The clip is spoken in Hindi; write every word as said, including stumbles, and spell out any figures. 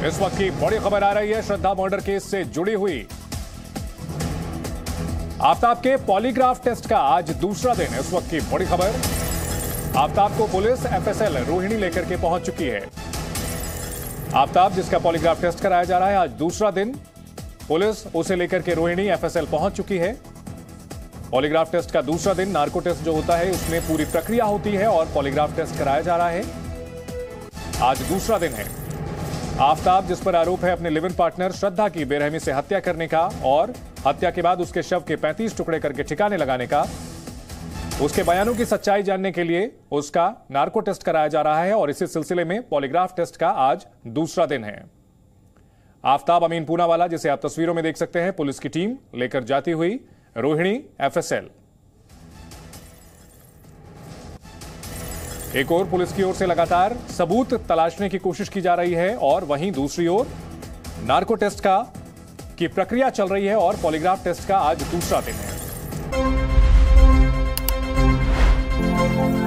इस वक्त की बड़ी खबर आ रही है श्रद्धा मर्डर केस से जुड़ी हुई। आफ्ताब के पॉलीग्राफ टेस्ट का आज दूसरा दिन। इस वक्त की बड़ी खबर, आफ्ताब को पुलिस एफएसएल रोहिणी लेकर के पहुंच चुकी है। आफ्ताब जिसका पॉलीग्राफ टेस्ट कराया जा रहा है, आज दूसरा दिन पुलिस उसे लेकर के रोहिणी एफएसएल पहुंच चुकी है। पॉलीग्राफ टेस्ट का दूसरा दिन, नार्को टेस्ट जो होता है उसमें पूरी प्रक्रिया होती है और पॉलीग्राफ टेस्ट कराया जा रहा है। आज दूसरा दिन है। आफ्ताब जिस पर आरोप है अपने लिव इन पार्टनर श्रद्धा की बेरहमी से हत्या करने का और हत्या के बाद उसके शव के पैंतीस टुकड़े करके ठिकाने लगाने का, उसके बयानों की सच्चाई जानने के लिए उसका नार्को टेस्ट कराया जा रहा है और इसी सिलसिले में पॉलीग्राफ टेस्ट का आज दूसरा दिन है। आफ्ताब अमीन पूनावाला, जिसे आप तस्वीरों में देख सकते हैं, पुलिस की टीम लेकर जाती हुई रोहिणी एफएसएल। एक और पुलिस की ओर से लगातार सबूत तलाशने की कोशिश की जा रही है और वहीं दूसरी ओर नार्को टेस्ट का की प्रक्रिया चल रही है और पॉलीग्राफ टेस्ट का आज दूसरा दिन है।